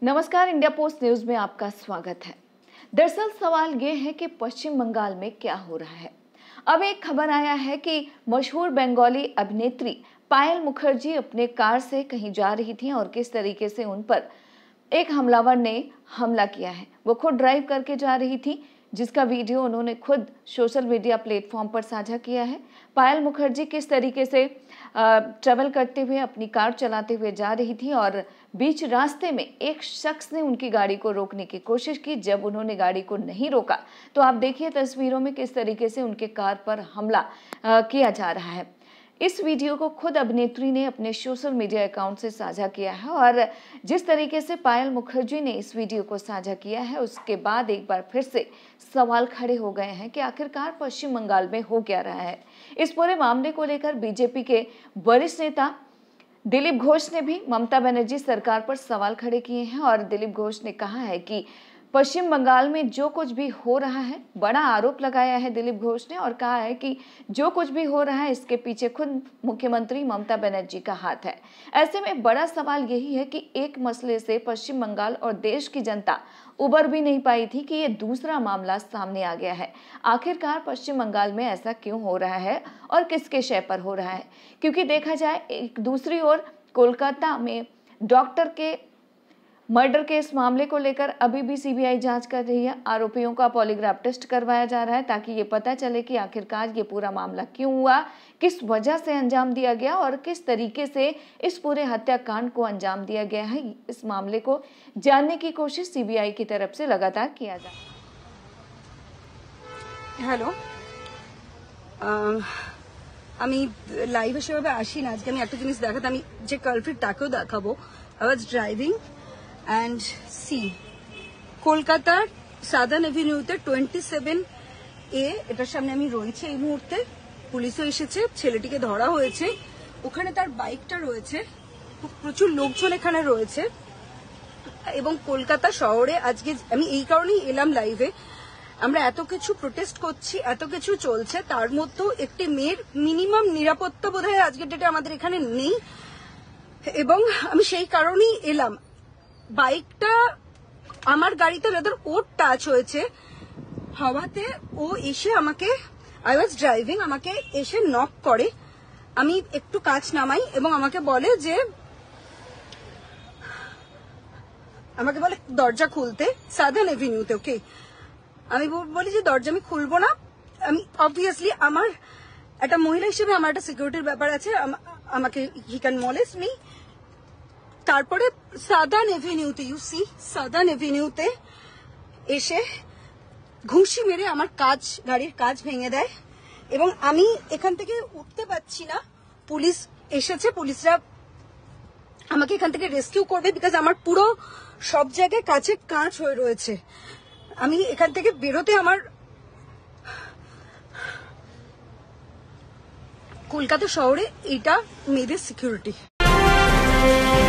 नमस्कार, India post news में आपका स्वागत है। दरअसल सवाल ये है कि पश्चिम बंगाल में क्या हो रहा है। अब एक खबर आया है कि मशहूर बंगाली अभिनेत्री पायल मुखर्जी अपने कार से कहीं जा रही थी और किस तरीके से उन पर एक हमलावर ने हमला किया है। वो खुद ड्राइव करके जा रही थी, जिसका वीडियो उन्होंने खुद सोशल मीडिया प्लेटफॉर्म पर साझा किया है। पायल मुखर्जी किस तरीके से ट्रैवल करते हुए अपनी कार चलाते हुए जा रही थी और बीच रास्ते में एक शख्स ने उनकी गाड़ी को रोकने की कोशिश की। जब उन्होंने गाड़ी को नहीं रोका तो आप देखिए तस्वीरों में किस तरीके से उनके कार पर हमला किया जा रहा है। इस वीडियो को खुद अभिनेत्री ने अपने सोशल मीडिया अकाउंट से साझा किया है और जिस तरीके से पायल मुखर्जी ने इस वीडियो को साझा किया है, उसके बाद एक बार फिर से सवाल खड़े हो गए हैं कि आखिरकार पश्चिम बंगाल में हो क्या रहा है। इस पूरे मामले को लेकर बीजेपी के वरिष्ठ नेता दिलीप घोष ने भी ममता बनर्जी सरकार पर सवाल खड़े किए हैं और दिलीप घोष ने कहा है कि पश्चिम बंगाल में जो कुछ भी हो रहा है, बड़ा आरोप लगाया है दिलीप घोष ने और कहा है कि जो कुछ भी हो रहा है इसके पीछे खुद मुख्यमंत्री ममता बनर्जी का हाथ है। ऐसे में बड़ा सवाल यही है कि एक मसले से पश्चिम बंगाल और देश की जनता उबर भी नहीं पाई थी कि ये दूसरा मामला सामने आ गया है। आखिरकार पश्चिम बंगाल में ऐसा क्यों हो रहा है और किसके शय पर हो रहा है? क्योंकि देखा जाए एक दूसरी ओर कोलकाता में डॉक्टर के मर्डर के इस मामले को लेकर अभी भी सीबीआई जांच कर रही है। आरोपियों का पॉलीग्राफ टेस्ट करवाया जा रहा है ताकि ये पता चले कि आखिरकार ये पूरा मामला क्यों हुआ, किस वजह से अंजाम दिया गया और किस तरीके से इस पूरे हत्याकांड को अंजाम दिया गया है। इस मामले को जानने की कोशिश सीबीआई की तरफ से लगातार किया जा रहा है। हेलो, আমি লাইভ সেভাবে আসি না। আজকে আমি একটা জিনিস দেখাতে, আমি যে কালপ্রিট তাকেও দেখাবো। I was driving and see কলকাতার সাদার্ন এভিনিউতে 27A এটার সামনে আমি রয়েছে এই মুহূর্তে। পুলিশও এসেছে, ছেলেটিকে ধরা হয়েছে। ওখানে তার বাইকটা রয়েছে, প্রচুর লোকজন এখানে রয়েছে এবং কলকাতা শহরে আজকে আমি এই কারণেই এলাম লাইভে। আমরা এত কিছু প্রোটেস্ট করছি, এত কিছু চলছে, তার মধ্যেও একটি মেয়ের মিনিমাম নিরাপত্তা বোধহয় আজকের ডেটে আমাদের এখানে নেই এবং আমি সেই কারণেই এলাম। বাইকটা আমার গাড়িতে রেদার ওর টাচ হয়েছে হওয়াতে ও এসে আমাকে, আই ওয়াজ ড্রাইভিং, আমাকে এসে নক করে। আমি একটু কাঁচ নামাই এবং আমাকে বলে দরজা খুলতে সাদার্ন এভিনিউতে। ওকে, আমি বলি যে দরজা আমি খুলবো না। আমি অবভিয়াসলি আমার একটা মহিলা হিসেবে আমার একটা সিকিউরিটির ব্যাপার আছে, আমাকে হি ক্যান মলেস্ট মি। তারপরে সাদার্ন এভিনিউতে, ইউ সি সাদার্ন এভিনিউতে এসে ঘুষি মেরে আমার গাড়ির কাঁচ ভেঙে দেয় এবং আমি এখান থেকে উঠতে পারছি না। পুলিশ এসেছে, পুলিশরা আমাকে এখান থেকে রেস্কিউ করবে বিকজ আমার পুরো সব জায়গায় কাঁচের কাঁচ হয়ে রয়েছে। আমি এখান থেকে বেরোতে আমার কলকাতা শহরে এটা মেয়েদের সিকিউরিটি।